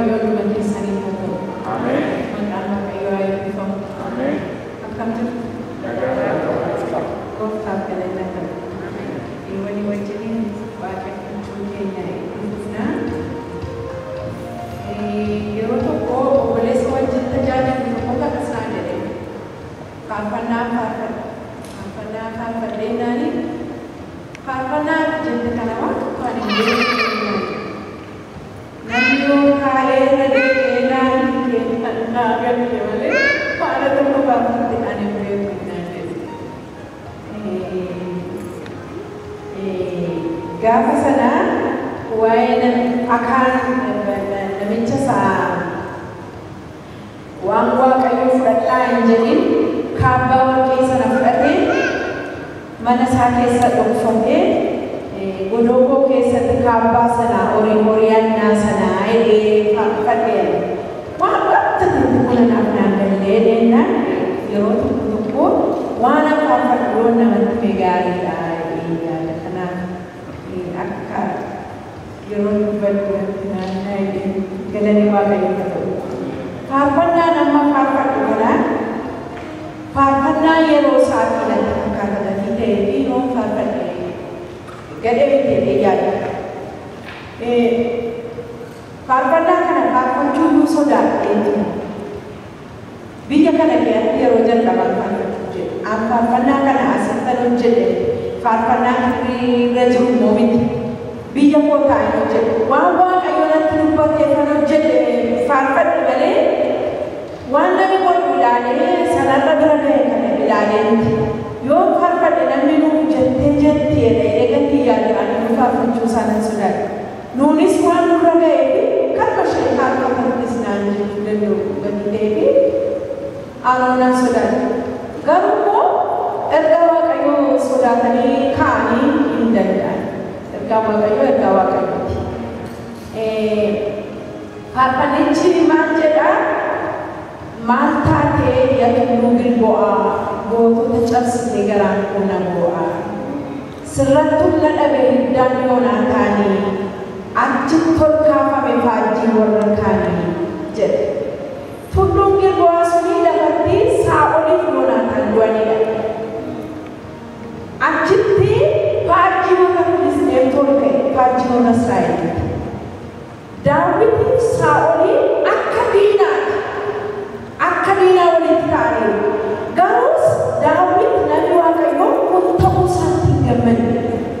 waaqayyo dhuma keessanii haa ta'u. Ameen. Maqaan waaqayyo haa eebbifamu. Ameen. Akkam jirtu? Gooftaaf galata ta'u. Walii wajjiniin waaqeffachuu keenya eebbifna. Yeroo tokko obboleessa wajjin tajaajilu tokko kakasnaa jedhe faarfannaa faarfadheennaani faarfannaa jette kana waan tokkoon hin beeku namni yoo kaa'ee irra deebi'eenaan keeffannaa galte malee faana tokko faarfatte ani hin beeku naan jedhe. Gaafa sanaa waa'ee akaan namicha isaa waan waaqayyo fudhadhaa hin jedhin kaabbaa warqee sana fudhatee mana isaa keessa dhokfatee godoo keessatti kaabbaa sana horiyaannaa sanaa hidhee faarfadhee waan wanta tokko naaf naan gallee deennaan yeroo tokko waan faarfadhu yoo namatti gaariidha yaada kanaaf akka yeroo dubbadhu naannaa galanii waaqayyo ta'u. Faarfannaan amma faarfadhu kanaan faarfannaa yeroo isaatii natti fakkaatanii ta'ee fi yoo faarfadhee gadhee bitee yaada. Faarfannaa kana faarfachuu yoo sodaadhee biyya kana keessatti yeroo jalqabaa faarfachuu jedhu. Faarfannaa kana asirratti hojjete faarfannaa irra jiru moomiti. Biyya koo taa'ee hojjete waan waaqayyo natti dubbatee kan hojjete faarfadhu malee waan namni godhu ilaalee sanarra bira ga'e kana ilaalee miti. Yoo faarfadhe namni nuuf jettee eegatti yaadaan nu faarfachuu isaanan sodaadha. Nuunis waan nurra ga'ee fi kan bashee faarfatannis naan jechuu danda'u gadi ta'ee fi aannan sodaadha. Garuu immoo erga waaqayyo sodaatanii kaa'anii hin danda'an. Erga waaqayyooti. Faarfannichi maal jedhaa? Maal taatee yaadannoo Gilbo'aa gootota cabsitee garaan qonna bo'aa. Sirrattuun na dhabe hiddaan yoonaa taanii achitti ol kaafame faajjii warra kaanii jedhe. Tulluun Gilbo'aa sunii lafatti Saa'oliif yoonaataan du'anidha. Achitti faajjii warra Filisxeem tolche faajjii warra Israa'eliiti. Daawitiif Saa'olii akka diinaa walitti ta'anii garuus Daawit namni waaqayyoo kun ta'uu isaatti hin gammadne.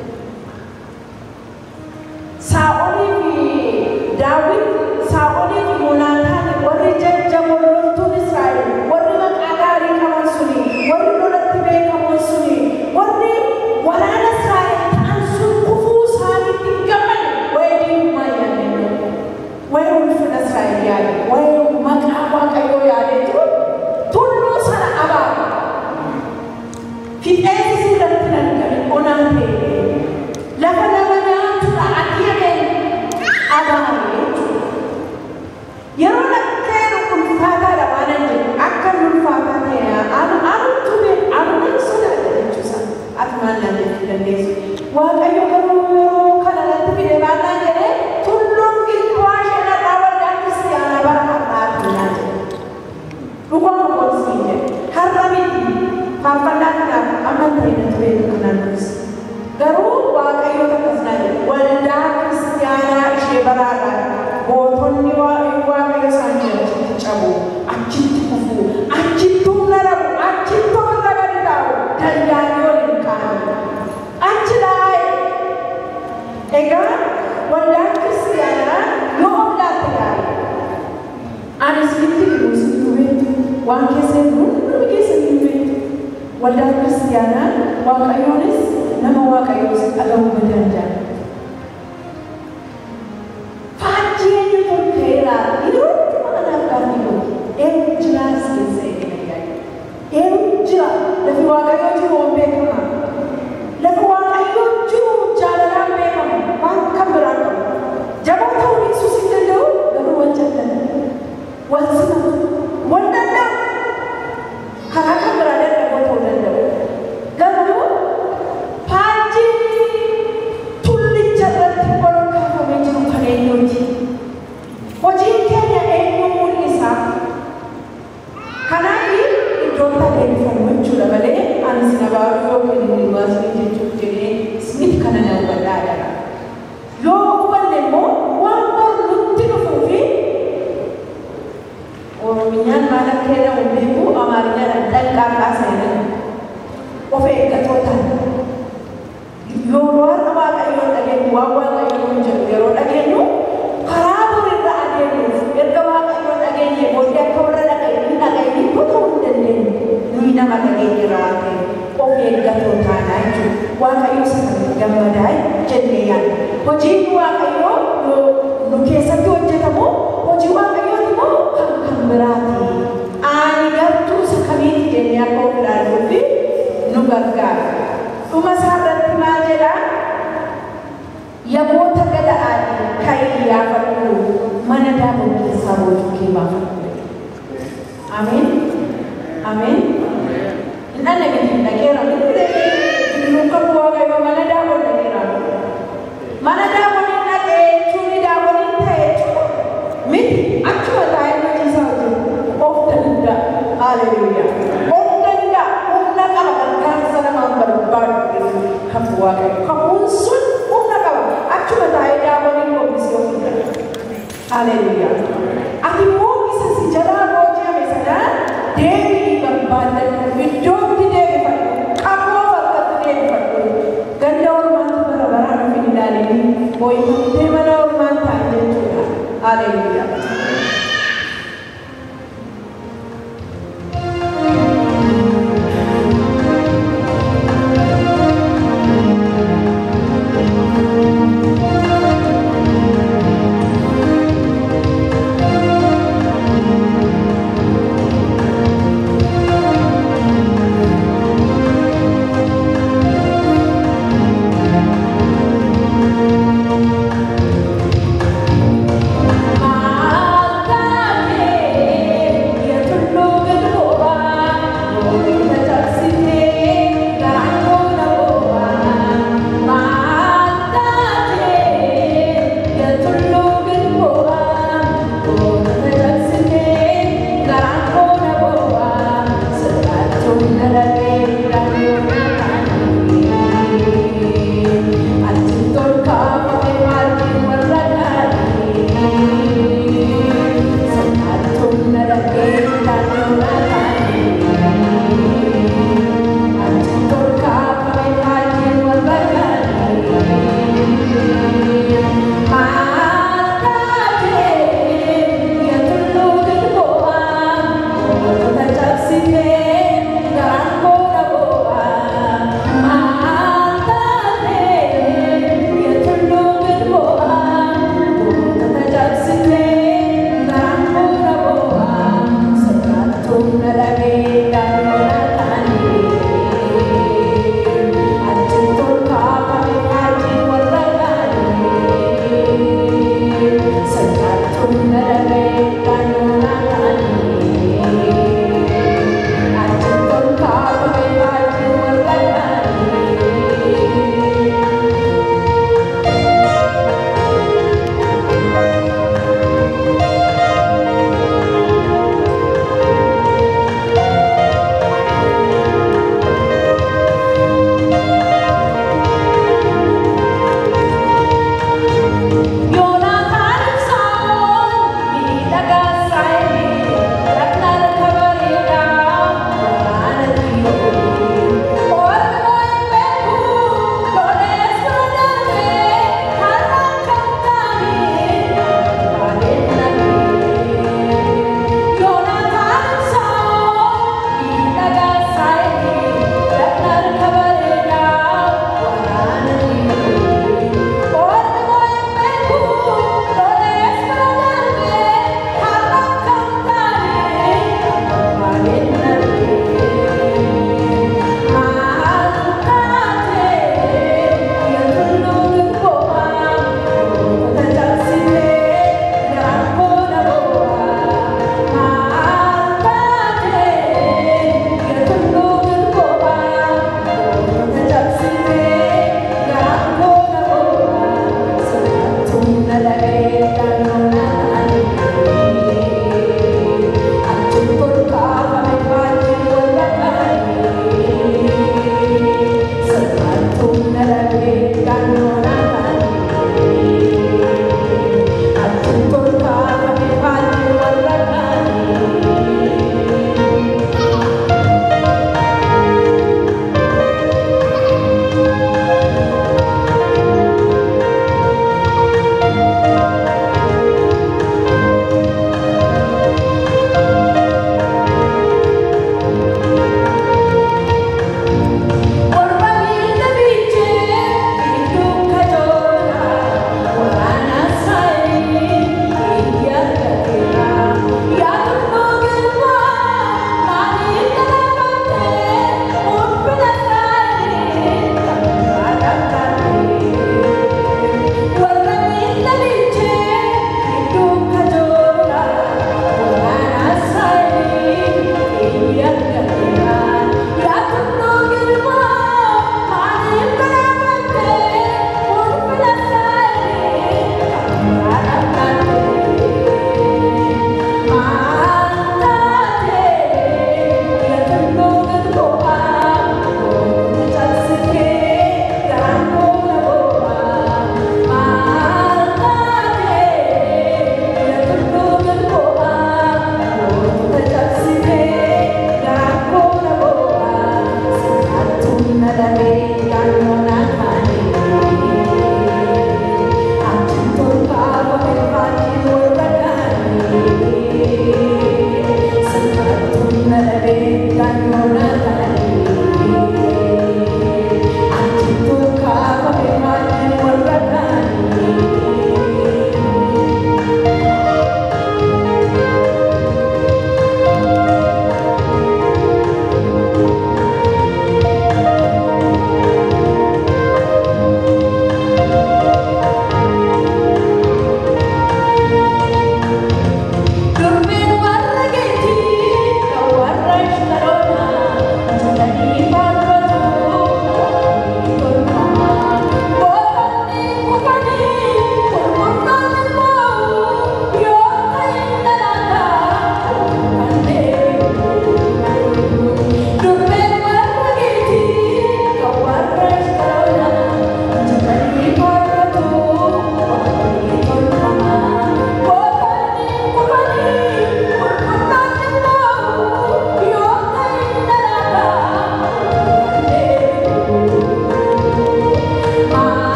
Saa'olii fi Yoonaataan warri jajjaboon loltuun Israa'el warri maqaa gaarii qaban suni warri lolatti beekamoon suni warri waraana Israa'el ta'an sun kufuu isaaniitti hin gammadne wayii diinummaa yaadne wayii ulfina Israa'el yaade wayii maqaa waaqayyoo yaadeetu tulluu sana abaare fixeensi irratti argame onaan ta'e lafa nama nyaatudha adeemee abaare yeroo lakkeen ulfaataadha waan hin jedhu akka ulfaataa ta'e anuun sodaadha jechuusaa ati maal naan jechuu dandeessu waaqayyo garuu yeroo kana irratti fide baannaan jedhee tulluun Gilbo'aa isheenarraa waldaa kiristaanaa bara har'aati naan jedhe dhugoon boqotsii jedhe har'a miti faarfannaa kanaaf amma ta'e natti beeku kanaan duris garuu waaqayyo akkas naan jedhe waldaa kiristaanaa ishee baraadhaan gootonni waaqayyo isaan achitti cabu achitti kufu achitti humna dhabu achitti ofirra gadi taa'u dandaanii waliin kaa'amu achi dhaa'e. Egaa waldaan kiristaanaa yoo oblaatte gaarii ani isinitti himu isinitti beektu waan keessa hin hundumi keessa hin beektu waldaan kiristaanaa waaqayyoonis nama waaqayyoos dhaga'uu danda'an. Lafi waaqayyoo jiru waan beekama. Lafi waaqayyoo jiru jaalalaan beekama. Waan kan biraan qabu. Jaboo ta'uu ibsuus hin danda'u garuu wal jaalladha. Wal simatu. Wal danda'u. Karaa kan biraa dadhaboo ta'uu danda'u. Garuu faajjii keessaa boojuu baafadhu. Ameen. Ameen. Hin dhageenye dhageera. Inni kan waaqayyo mana daawwan dhageera. Mana daawwan hin dhagee jechuun daawwan hin ta'e jechuudha. Miti achuma taa'ee hojiisaa hojjetu of danda'a. Haleluuyaa. Of danda'a. Humna qaba gargaarsa namaan barbaadu kan waaqayyo. Kakuun sun humna qaba. Achuma taa'ee daawwan hin hojjetu of danda'a. Haleluuyaa. Ati immoo isa si jalaa booji'ame sanaa deebii barbaadatu iddootti deebifadhu. Qaboo bakkatti deebifadhu. Ganda ormaatti bara baraan of hin ilaalini. Booyifattee mana ormaan taa'e jechuudha. Haleluuyaa. Ah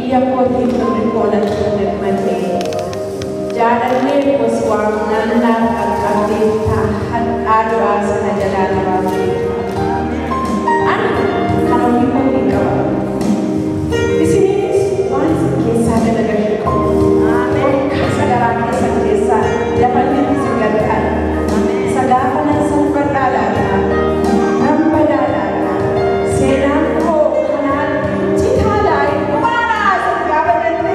Iya koti berdekonan berdekonan. Jangan bersuara nana kata tahan ada sana jalan lagi. Kalau kita tinggal di sini, orang kisah dan negara kesadaran kisah dapat disingkatkan. Sadapan dan sempurnalah, nampadalah, senangko kanan cita lain mana segala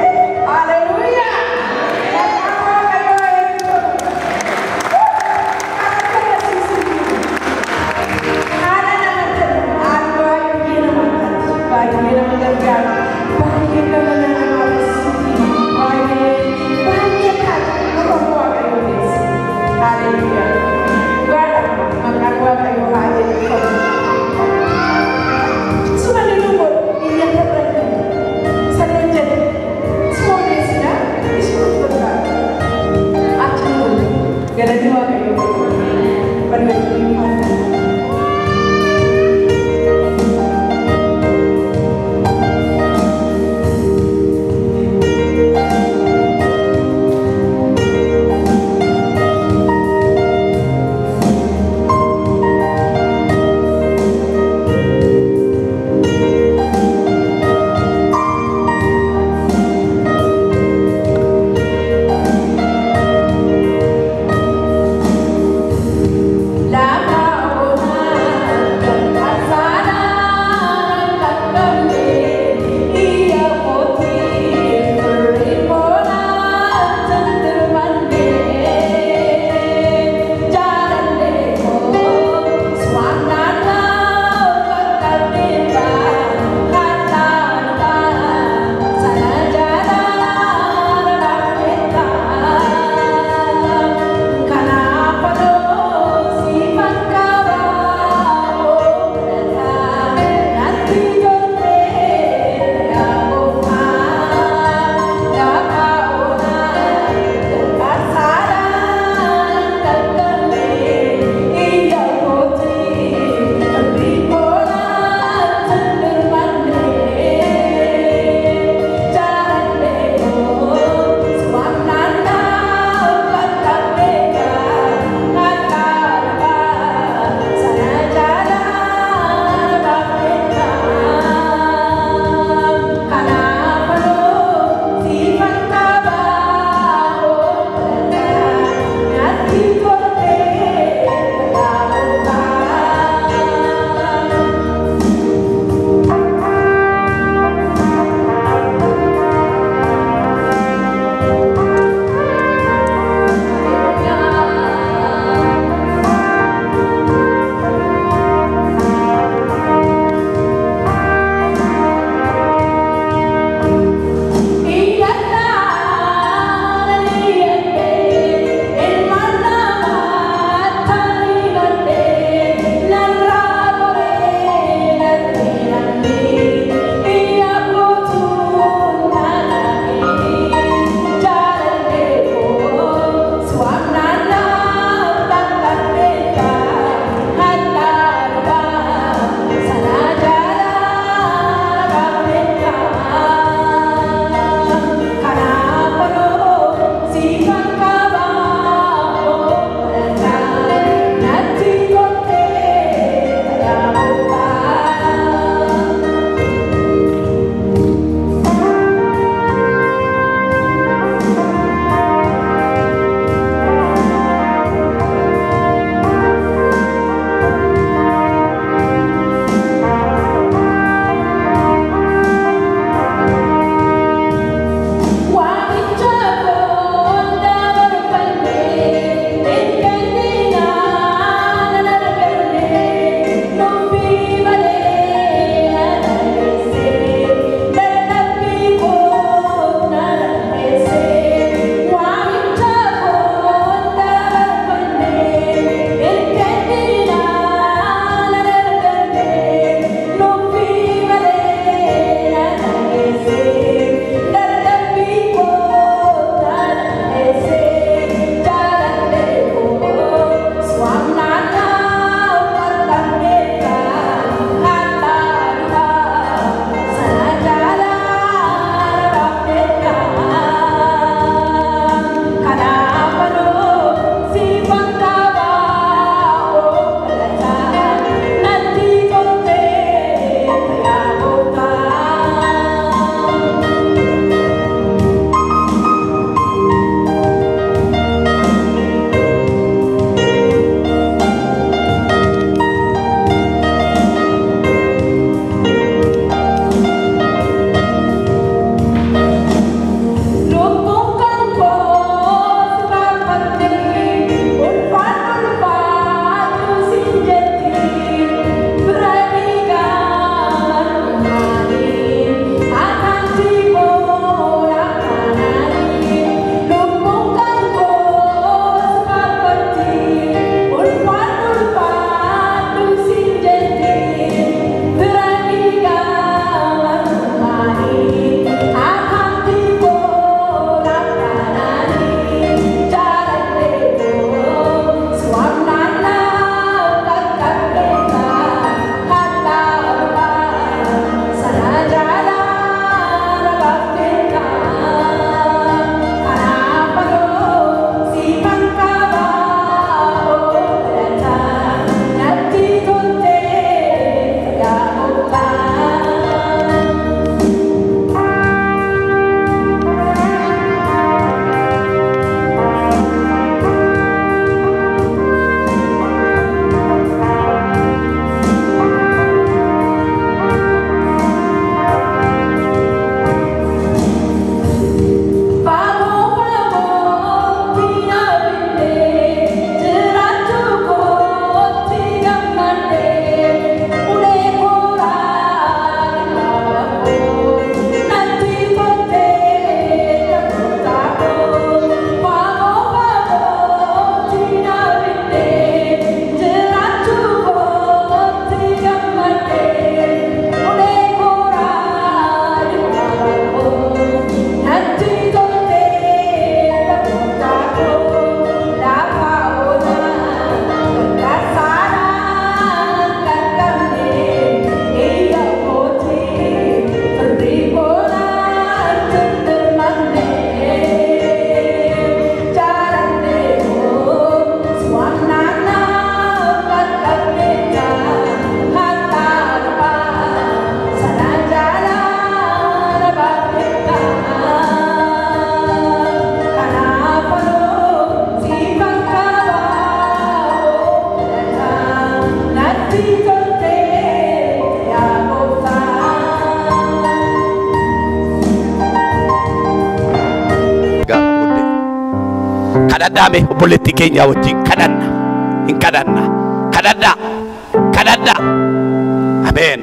kadhadhaame obboleettii keenya wajjin kadhanna hin kadhanna kadhadhaa ameen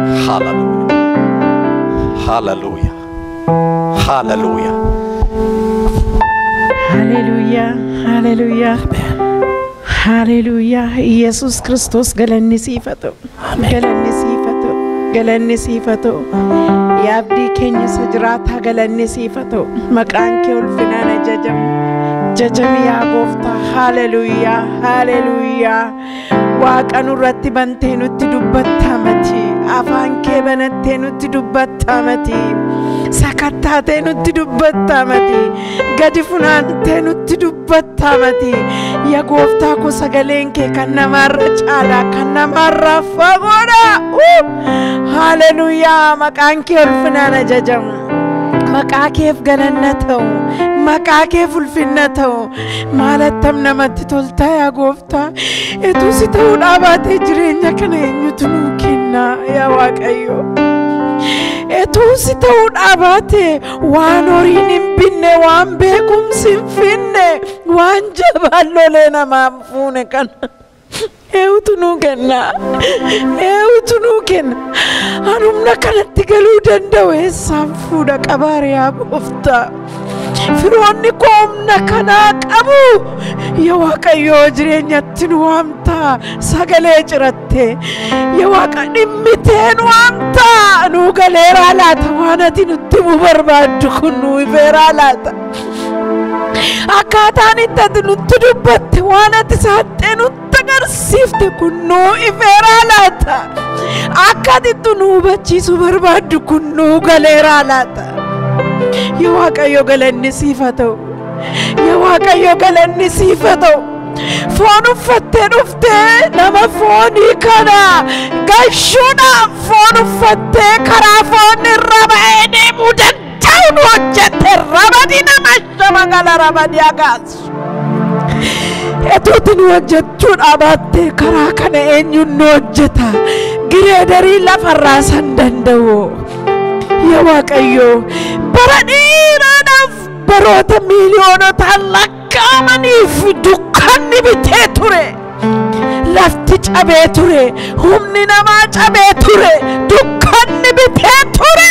hallelujah hallelujah hallelujah hallelujah hallelujah ኢየሱስ ክርስቶስ galanni siifatu galanni siifatu yaabdi keenya sajiraata galanni siifatu maqaan kee ulfinaan jajami yaa gooftaa hallelujah hallelujah waaqa nurratti bantee nutti dubbattamati afaan kee banattee nutti dubbattamati sakattaatee nutti dubbattamati gadi funaantee nutti dubbattamati yaa gooftaa ko sagaleen kee kan namarra caalaa kan namarra fagoodha hallelujah maqaan kee ulfinaan jajamu maqaa keef galanna ta'u maqaa keef ulfinna ta'u maalattam namatti tolta yaa gooftaa etuu si ta'uu dhaabatee jireenya kana eenyutu nuu kenna yaa waaqayyo etuu si ta'uu dhaabatee waan horiin hin binne waan beekumsi hin finne waan jabaan lolee namaan fuune kana eenyutu nuu kenna anumna kanatti galuu danda'u eessaan fuudha qabaare yaa gooftaa firoonni koomna kanaa qabu yaa waaqayyo jireenyatti nu waamtaa sagalee ciratte yaa waaqa dhimmitee nu waamtaa nu galeeraa laata waan ati nutti mu barbaaddu kun nu ifeeraa laata akkaataan itti ati nutti dubbatte waan ati saaxee nutti agarsiifte kun nu ifeeraa laata akka ati nu hubachiisu barbaaddu kun nu galeeraa laata yaa waaqayyo galanni siifa ta'u yaa waaqayyo galanni siifa ta'u foon uffattee dhuftee nama foonii kana gashuudhaaf foon uffattee karaa foon irra ba'ee deemuu danda'u nu hojjette rabadii nama shamagala rabadii agaasu etuuti nu hojjechuudha baattee karaa kana eenyuun nu hojjeta gireedarii lafarraa san danda'u yaa waaqayyo bara dheeraadhaaf baroota miiliyoonotaan lakkaa'amaniif dukkanni bitee ture lafti cabee ture humni namaa cabee ture dukkanni bitee ture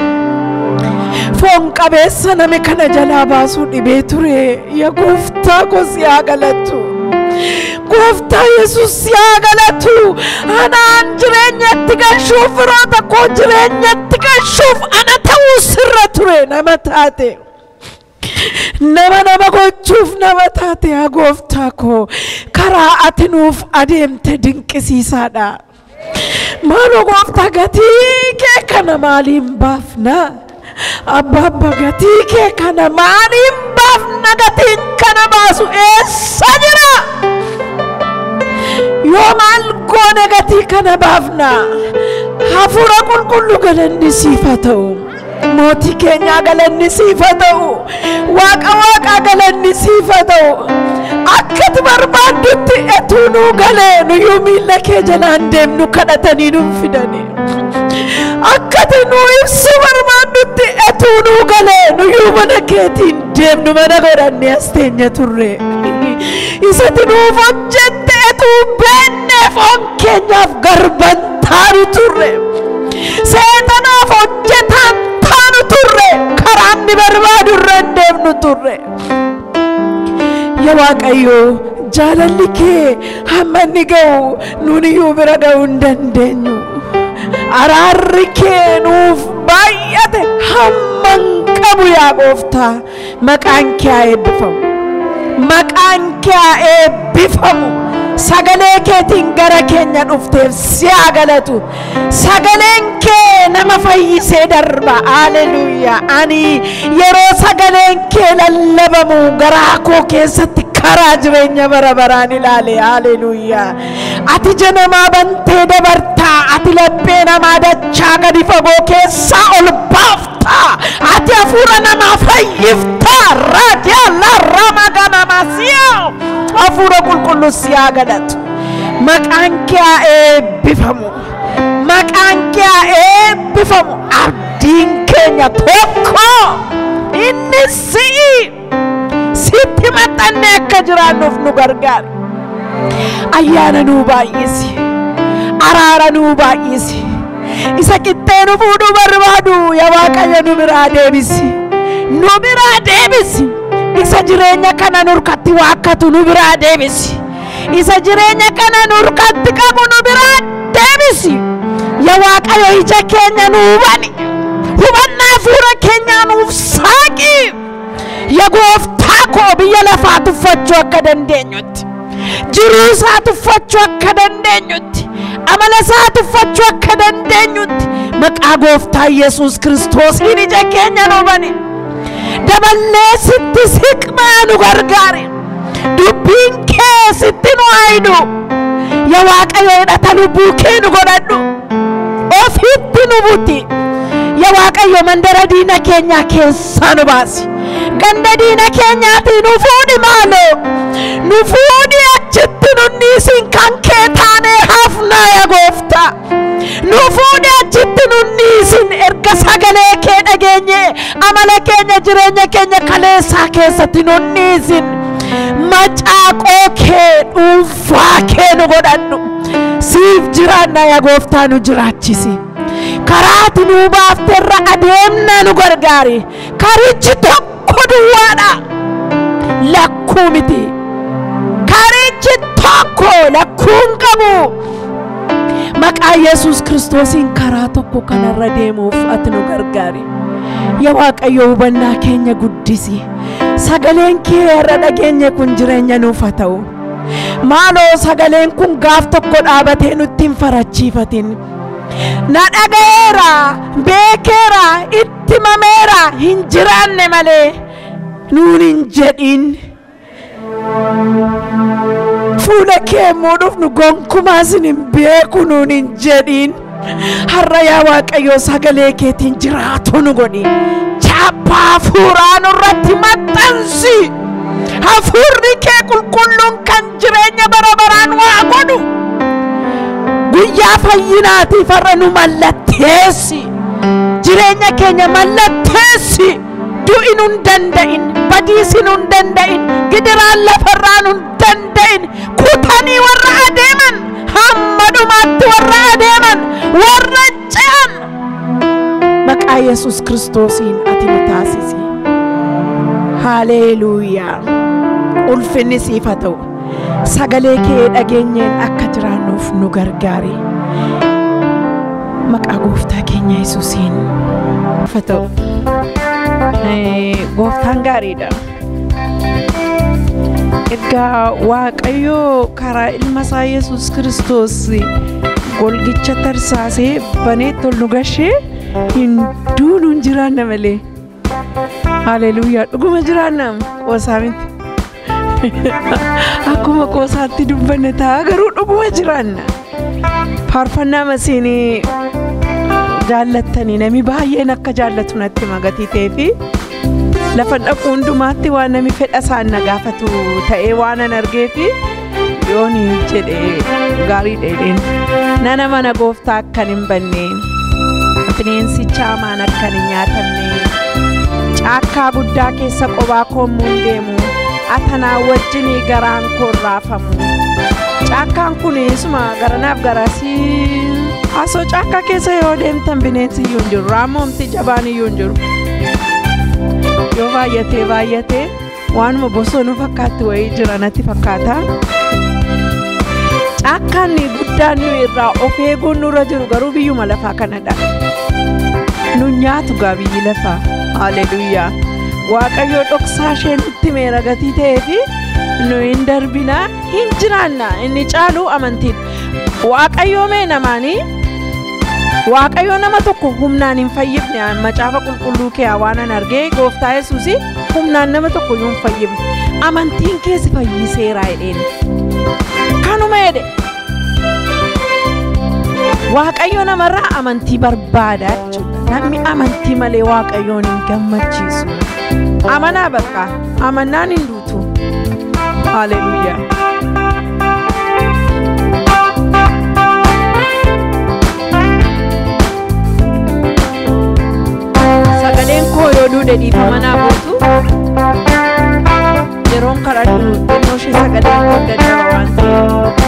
foon qabeessa nami kana jalaa baasuu dhibee ture yaa gooftaa ko si haa galatu gooftaa yesus si haa galatu anaan jireenyatti gashuuf firoota koo jireenyatti gashuuf ana ta'uu sirra ture nama taate nama gochuuf nama taate yaa gooftaa koo karaa ati nuuf adeemte dinqisiisaadha maaloo gooftaa gatii kee kana maaliin baafna abba gatii kee kana maaliin baafna gatiin kana baasu eessa jira yoo maal goone gatii kana baafna hafuura qulqulluu galanni siifa ta'u mootii keenya galanni siifa ta'u waaqa galanni siifa ta'u akkati barbaaddutti etuu nuu galee nuyyuu miilla kee jalaan deemnu kadhatanii nuun fidani akkati nuu ibsu barbaaddutti etuu nuu galee nuyyuu mana keetiin deemnu mana godhanne as teenya turre isati nuuf hojjette etuu beenne foon keenyaaf garban taanu turre seexanaaf hojjetaan taanu turre karaan ni barbaadu irra deemnu turre yaa waaqayyo jaalalli kee hamma inni ga'u nuuniyyuu bira ga'uu hin dandeenyu araarri kee nuuf baay'ate hamma hin qabu yaa gooftaa maqaan kee haa eebbifamu sagalee keetiin gara keenya dhufteef si haa galatu sagaleen kee nama fayyisee darba haleluuyaa ani yeroo sagaleen kee lallabamu garaa koo keessatti karaa jireenya bara baraan ilaale haleluuyaa ati janamaa bantee dabartaa ati laphee namaa dachaa gadi fagoo keessaa ol baaftaa ati hafuura namaa fayyiftaa raadiyaa ramagana masiyoo hafuura qulqulluu si haa galatu maqaan kee haa eebbifamu maqaan kee haa eebbifamu abdiin keenya tokko inni sitti maxxannee akka jiraannuuf nu gargaari. Ayyaana nuu baay'isi, araara nuu baay'isi. Isa qixxee nu fuudhuu barbaadu yaa Waaqayyo nu biraa deebisi, nu biraa deebisi. Isa jireenya kana nurkatti waakkatu nu biraa deebisi, isa jireenya kana nurkatti qabu nu biraa deebisi. Yaa Waaqayyo ija keenya nuu bani, hubannaa hafuura keenyaa nuuf saaqi. Yaa Gooftaa koo biyya lafaa tuffachuu akka dandeenyutti, jiruu isaa tuffachuu akka dandeenyutti, amala isaa tuffachuu akka dandeenyutti maqaa Gooftaa Yesuus Kiristoosiin ija keenya nuu bani. Daballee sitti siqnaa nu gargaari, dubbiin kee sitti nu haayidu. Yaa Waaqayyo hidhata lubbuu kee nu godhadhu, ofitti nu buti. Yaa Waaqayyo mandara diina keenyaa keessaa nu baasi, ganda diina keenyaatii nu fuudhi maaloo, nu fuudhi achitti nu dhiisin kan kee taanee hafnaa. Yaa Gooftaa nu fuudhi achitti nu dhiisin, erga sagalee kee dhageenye amala keenya jireenya keenya kaleessaa keessatti nu dhiisin. Macaaqoo kee dhuunfaa kee nu godhannu, siif jiraanna. Yaa Gooftaa nu jiraachisi, karaati nu baafterra adeemna nu gargaari. Karichi tokko duwwaadha, lakkuu miti. Karichi tokko lakkuun qabu. Maqaa Yesuus Kiristoosiin karaa tokko kanarra deemuuf ati nu gargaari. Yaa Waaqayyo hubannaa keenya guddisi. Sagaleen kee irra dhageenye kun jireenya nuuf haa ta'u. Maaloo sagaleen kun gaaf tokko dhaabatee nutti hin farachiifatin. Na dhagayeera, beekeera, itti mameera, hin jiraanne malee nuun hin jedhin. Fuula kee muuduuf nu gonkumaa sin hin beeku nuun hin jedhin. Har'a yaa Waaqayyo sagalee keetiin jiraatu nu godhi. Chaappaa hafuuraa nurratti maxxansi. Hafuurri kee qulqulluun kan jireenya bara baraan waa godhu. Guyyaa fayyinaatiif har'a nu mallatteessi, jireenya keenya mallatteessi. Du'i nun danda'in, badiisi nun danda'in, gidiraan lafarraa nun danda'in. Kutanii warra adeeman, hamma dhumaatti warra adeeman, warra ce'an maqaa Yesuus Kiristoosiin ati nu taasisi. Haleluuyaa, ulfinni siif haa ta'u. Sagalee kee dhageenyeen akka jiraannuuf nu gargaari. Maqaa Gooftaa keenya Yesuusiin haa ta'u. Gooftaan gaariidha. Egaa Waaqayyo karaa ilma isaa Yesuus Kiristoos golgicha tarsaasee banee tolnu gashee hin duunuun jiraanna malee. Haleluuyaa, dhuguma jiraanna qoosaa miti. Akkuma qoosaatti dubbanne ta'a garuu dhuguma jiraanna. Faarfannaa masiinii jaallattanii namni baay'een akka jaallatu natti magatii ta'ee fi lafa dhaqu hundumaatti waan namni fedha isaan na gaafatu ta'ee waan an argee fi yooni jedhee gaarii dheedheen nana mana Gooftaa akkan hin banne, bineensicha hamaan akkan hin nyaatamne, caakkaa guddaa keessa qobaa koommuun deemu, atanaa wajjinii garaan koo raafamu. Caakkaan kun isuma garanaaf garasii asoo caakkaa keessa yoo deemtan bineensi iyyuu hin jiru, raamomti jabaan iyyuu hin jiru. Yoo baay'atee waanuma bosonuu fakkaatti wayii jira natti fakkaata. Caakkaan guddaan nu irraa of eeguun nurra jiru garuu biyyuma lafaa kanadha. Nu nyaatu gaa biyyi lafaa. Haleluuyaa. Waaqayyo dhoksaa ishee nutti meera gatii ta'ee fi nu hin darbina, hin jiraanna. Inni caalu amantiin. Waaqayyo mee namaanii? Waaqayyo nama tokko humnaan hin fayyifne. Macaafa qulqulluu kee waan an argee Gooftaa Yesuus humnaan nama tokko hin fayyifne. Amantiin keessi fayyiseera jedheen. Kanuma jedhe. Waaqayyo namarraa amantii barbaada jechuudha. Namni amantii malee Waaqayyoon hin gammachiisu. Amanaa bakka amannaan hin duutu. Haleluuyaa. Sagaleen koo yoo duude dhiifama naa bootu yeroon karaa baradhu xinnoshi sagalee koo dadhaba waan ta'eef.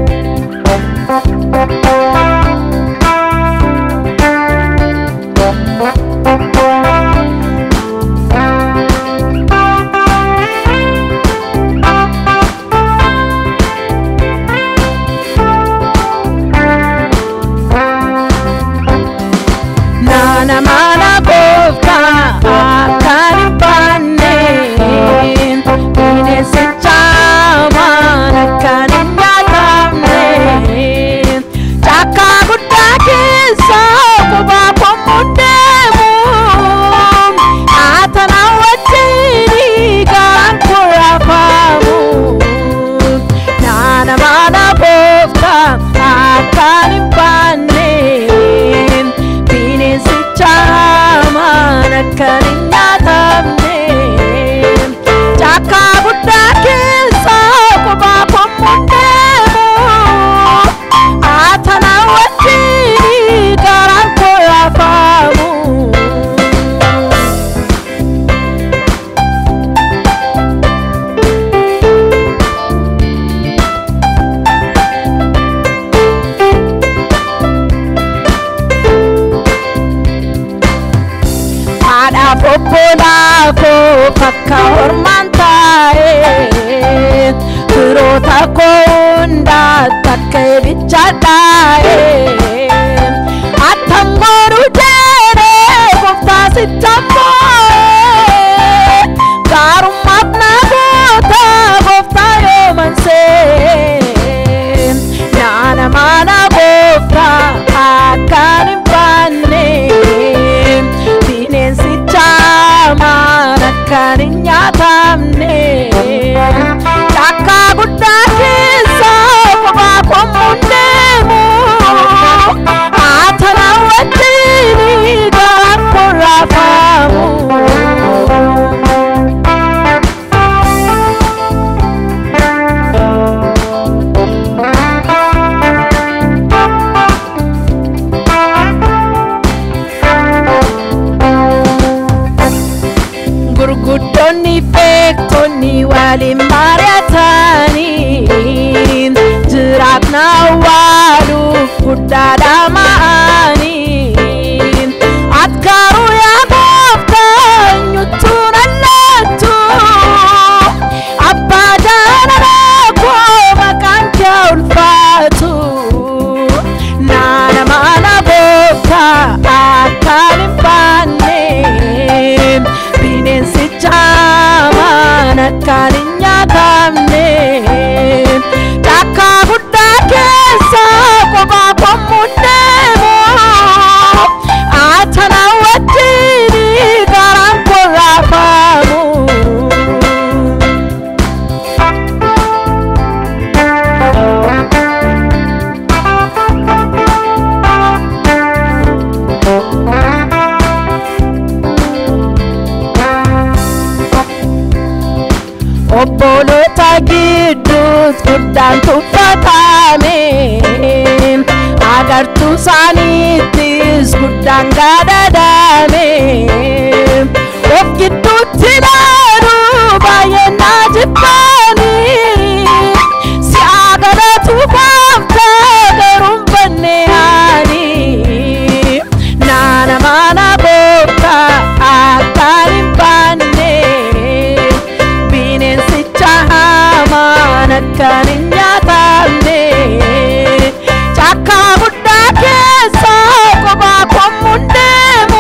Fakka hormantae Firota konda takke bichadae Atangoru jere gofta sitamboe Garumat na gota gofta yomanse Nana mana gofta akanim panne Binen sichama karinya tamne taka gudda kisa baba komunne mu atana watini garan korafamu Gurguddonni beektonni waliin mari'atanii jiraatna awwaaluuf guddaadha ma'anii ati garuu yaa gooftaa eenyutuun allattu abbaa jaalalaa koo maqaan kee ulfaatu naana mana gooftaa akkaan hin baanne Bineensichaman akkaninya tamne Taka gudda keessa kophaa kommuddeemu Atana wajjini garaan koo raafamu Obbolota gidduus guddaan tuffatame agartuu isaaniittis guddaan gadadame of gidduutti dhaaduu baay'ee naa jibbaanii si agaratu baaftaa garuun banneehanii naana mana gooftaa akkaan hin baanne Akkaan hin nyaatamne Cakka guddaa keessa kophaa kommuun deemu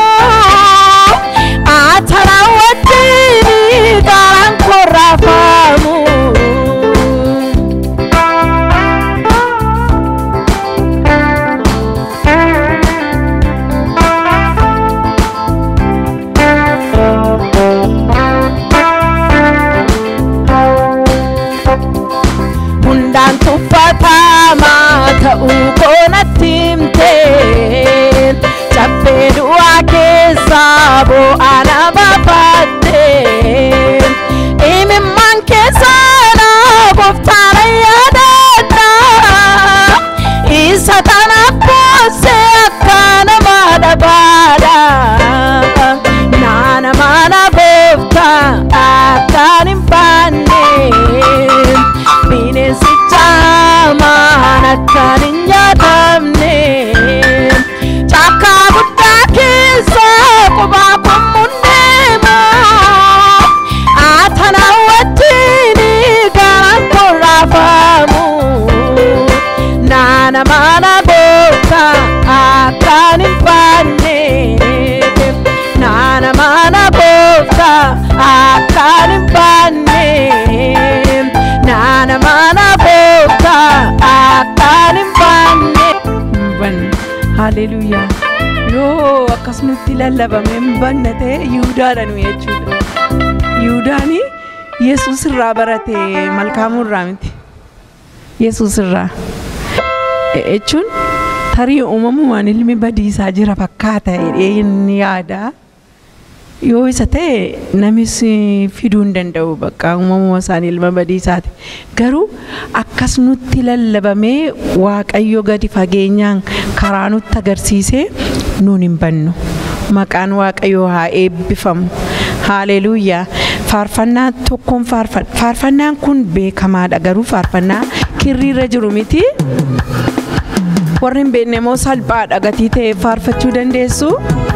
akkan hin baanne naana mana goota akkan hin baanne. Haleluuyaa. Yoo akkasumatti lallabame hin banne ta'e Yihudaadha nu jechuudha. Yihudaani Yesuus irraa barate Malkaamuu irraa miti. Yesuus irraa jechuun tarii uumamumaan ilmi badiisaa jira fakkaata inni yaada. Yoo isa ta'e namis fiduu hin danda'u bakka uumamuma isaanii ilma badiisaati. Garuu akkas nutti lallabamee Waaqayyo gadi fageenyaan karaa nutti agarsiisee nuun hin bannu. Maqaan Waaqayyoo haa eebbifamu. Haleluuyaa. Faarfannaa tokkoon faarfannaan kun beekamaadha garuu faarfannaa kirriirra jiru miti. Warri hin beekne immoo salphaadha gatii ta'e faarfachuu dandeessu.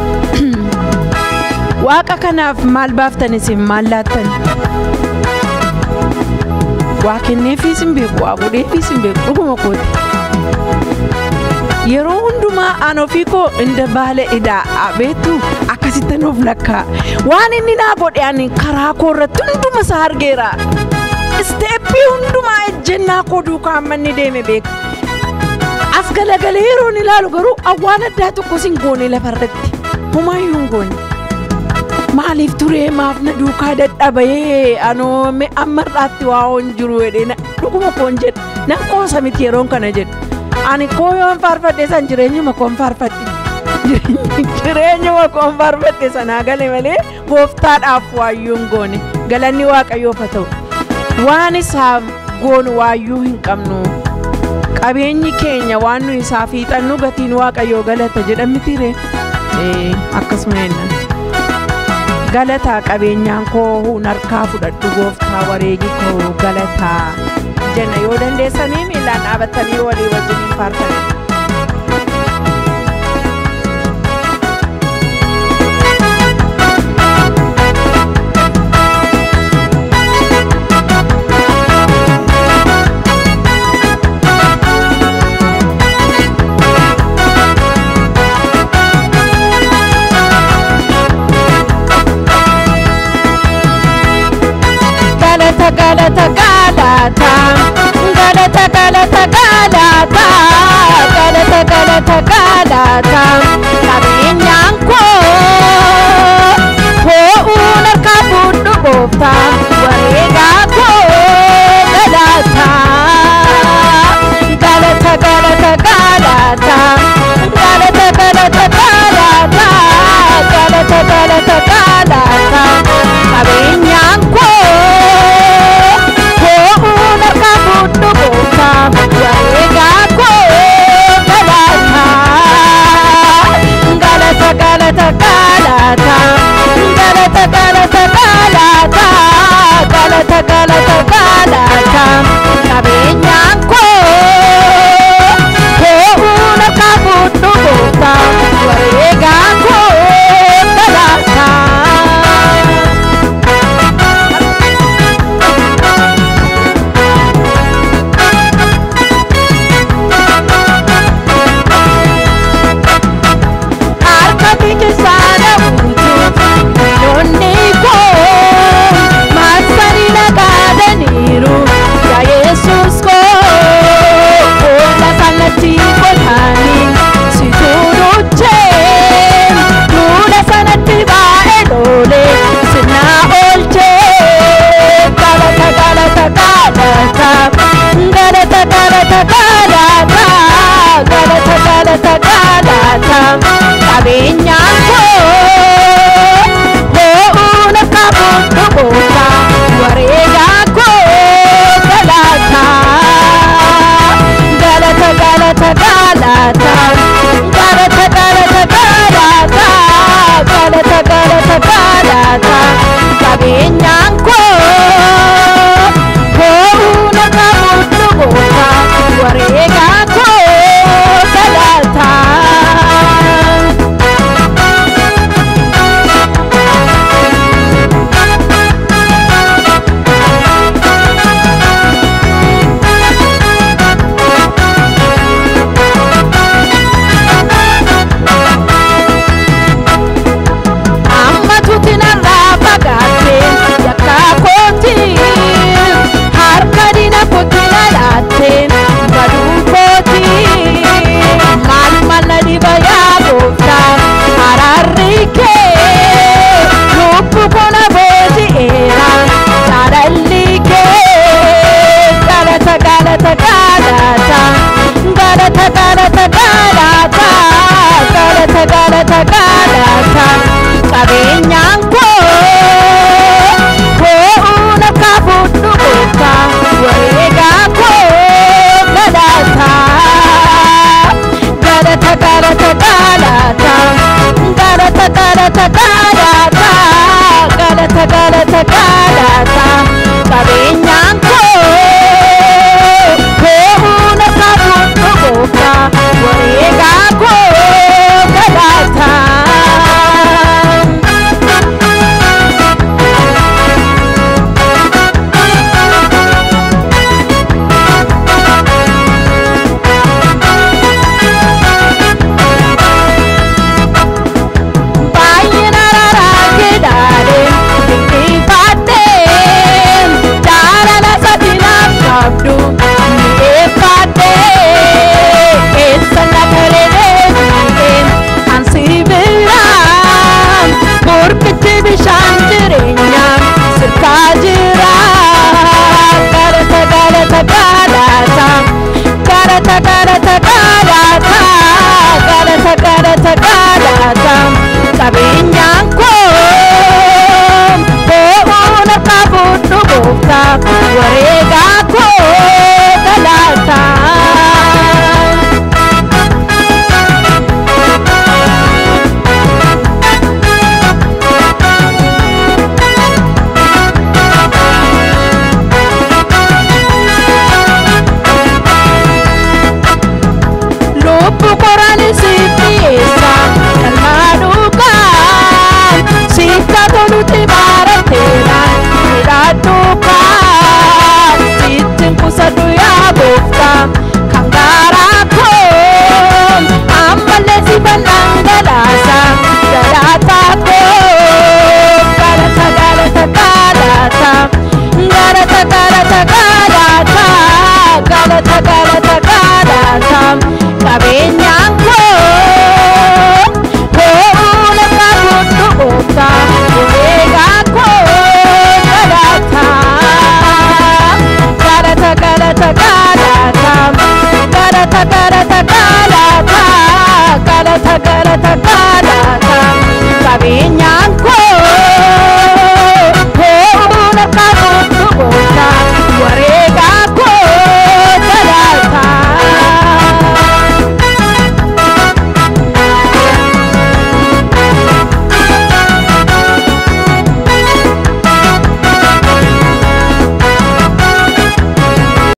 Waaqa kanaaf maal baaftan isin maal laattan? Waa kenneefis hin beeku, waa godheefis hin beeku, dhuguma kooti. Yeroo hundumaa an ofii koo inda baala idaa beektu akkasittan of lakkaa. Waan inni naa godhe ani karaa koo irratti hunduma isaa argeera. Isteeppii hundumaa ejjennaa koo duukaa amma inni deeme beeku. As galagalee yeroon ilaalu garuu awwaan addaa tokkos hin goone lafarratti. Homaayyuu hin goone. Maaliif turee maaf na duukaa dadhabee anoo ammarraatti waa hoon jiru jedhee dhuguma koon jedhe nan qoosa miti yeroon kana jedhe. Ani koo yoon faarfadhe san jireenyuma koon faarfadhe. Jireenyuma koon faarfadhe sanaa gale malee gooftaadhaaf waayyuu hin goone. Galanni Waaqayyoof haa ta'u. Waan isaaf goonu waayyuu hin qabnu. Qabeenyi keenya waan nu isaaf hiixannu gatiin Waaqayyoo galata jedhamitiire. Akkasuma jenna. Galataa qabeenyaan koo hun harkaa fudhadhu gooftaa wareegi koo galataa jenna yoo dandeessanii miilaan dhaabattanii walii wajjin faarfatan. Galata galata galata galata galata galata galata galata